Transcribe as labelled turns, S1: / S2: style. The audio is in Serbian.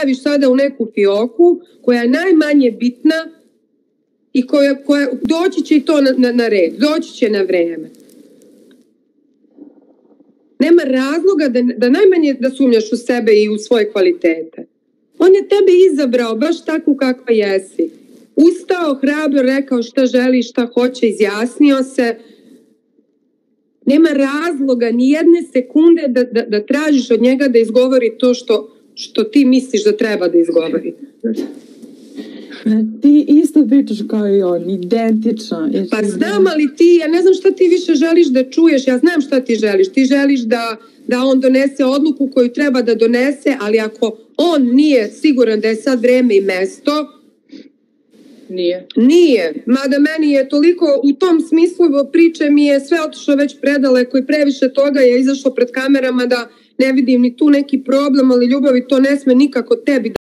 S1: staviš sada u neku fioku koja je najmanje bitna i koja doći će i to na red, doći će na vreme. Nema razloga da najmanje da sumnjaš u sebe i u svoje kvalitete. On je tebe izabrao baš takvu kakva jesi. Ustao, hrabro, rekao šta želi, šta hoće, izjasnio se. Nema razloga ni jedne sekunde da tražiš od njega da izgovori to što ti misliš da treba da izgovori.
S2: Ti isto pričaš kao i on, identično.
S1: Pa znam, ali ja ne znam šta ti više želiš da čuješ, ja znam šta ti želiš. Ti želiš da on donese odluku koju treba da donese, ali ako on nije siguran da je sad vreme i mesto, Nije. Mada meni je toliko, u tom smislu priče mi je sve otišlo već predaleko i previše toga je izašlo pred kamerama da ne vidim ni tu neki problem, ali ljubavi to ne sme nikako tebi